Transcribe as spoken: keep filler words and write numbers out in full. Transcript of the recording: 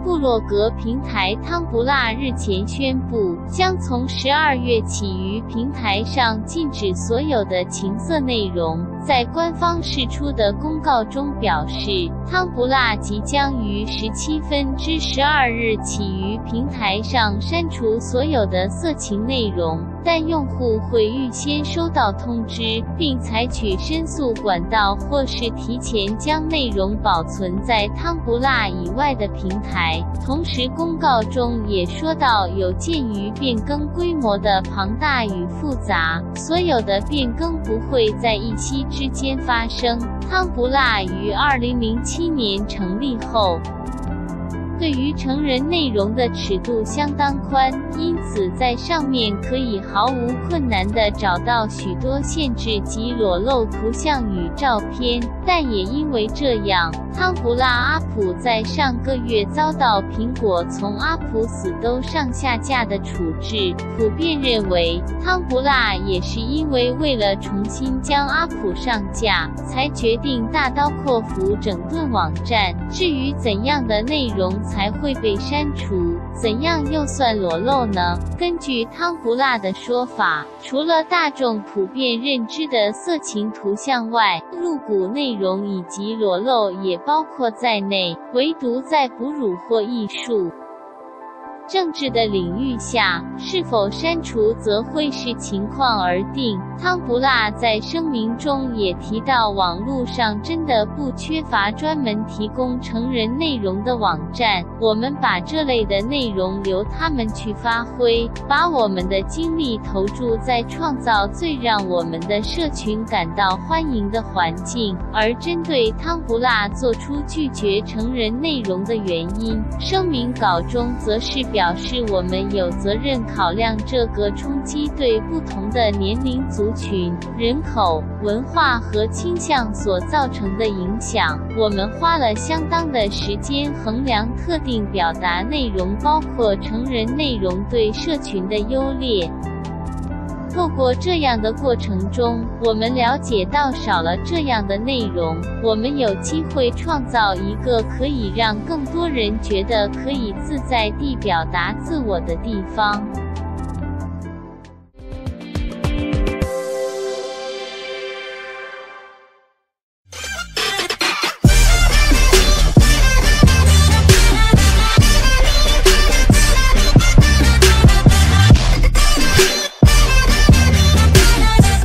部落格平台汤不辣日前宣布，将从十二月起于平台上禁止所有的情色内容。在官方释出的公告中表示，汤不辣即将于十七分之十二日起于平台上删除所有的色情内容，但用户会预先收到通知，并采取申诉管道或是提前将内容保存在汤不辣以外的平台。同时公告中也说到，有鉴于变更规模的庞大与复杂，所有的变更不会在一夕之间发生。汤不辣于二零零七年成立后，对于成人内容的尺度相当宽，因此在上面可以毫无困难地找到许多限制及裸露图像与照片。但也因为这样，汤不辣阿普在上个月遭到苹果从阿普死都上下架的处置。普遍认为，汤不辣也是因为为了重新将阿普上架，才决定大刀阔斧整顿网站。至于怎样的内容才会被删除，怎样又算裸露呢？根据汤不辣的说法，除了大众普遍认知的色情图像外，露骨内容以及裸露也包括在内，唯独在哺乳或艺术、政治的领域下，是否删除则会视情况而定。汤不辣在声明中也提到，网络上真的不缺乏专门提供成人内容的网站，我们把这类的内容由他们去发挥，把我们的精力投注在创造最让我们的社群感到欢迎的环境。而针对汤不辣做出拒绝成人内容的原因，声明稿中则是表示，我们有责任考量这个冲击对不同的年龄族群、人口、文化和倾向所造成的影响。我们花了相当的时间衡量特定表达内容，包括成人内容对社群的优劣。透过这样的过程中，我们了解到少了这样的内容，我们有机会创造一个可以让更多人觉得可以自在地表达自我的地方。